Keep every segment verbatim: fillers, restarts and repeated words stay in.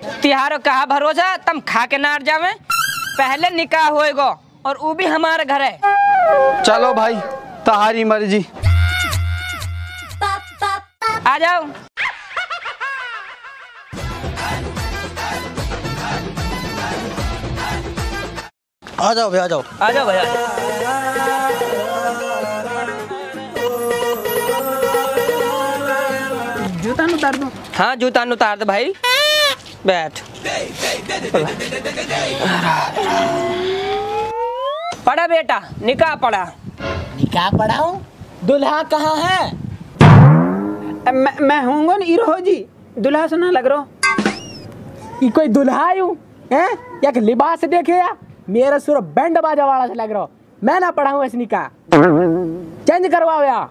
तिहारो कहा भरोसा तुम खा के नार जावे। पहले निकाह होएगो और वो भी हमारे घर है। चलो भाई तुम्हारी मर्जी। आ जाओ। आ जाओ भैया, आ जाओ आ जाओ भैया। जूता उतार दो। हाँ जूता उतार दो भाई। बैठ। पढ़ा बेटा, निकाह पढ़ा। निकाह पढ़ाऊं? दुल्हा कहाँ है? मैं मैं हूँगा ना इरो जी। दुल्हा सुना लग रहा ये कोई दुल्हा यूं है या कि लिबास देखे या मेरा सुर बैंड बाजा वाला से लग रहा। मैं ना पढ़ाऊं इस निकाह। चेंज करवाओ या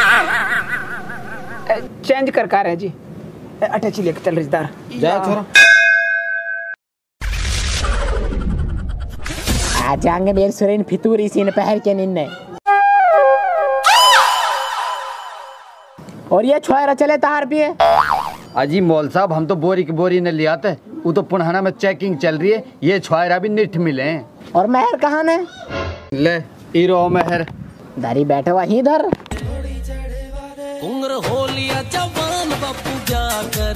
चेंज कर का रहे जी। अटैची लेके चल रिश्तेदार जा थोड़ा। आ जाएंगे मेरे सुरेन फितूरी सीन पहर के निन्ने। और ये छोरा चले तार पे। अजी मौल साहब हम तो बोरी की बोरी न ले आते, वो तो पुनहाना में चेकिंग चल रही है। ये छोरा भी निठ मिले हैं। और महर कहाँ ने? ले हीरो महर दारी बैठे वहीं इधर। उम्र हो लिया जवान बापू जाकर